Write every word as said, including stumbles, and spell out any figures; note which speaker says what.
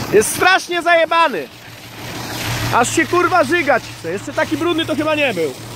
Speaker 1: Jest strasznie zajebany. Aż się kurwa żygać chce. Jeszcze taki brudny to chyba nie był.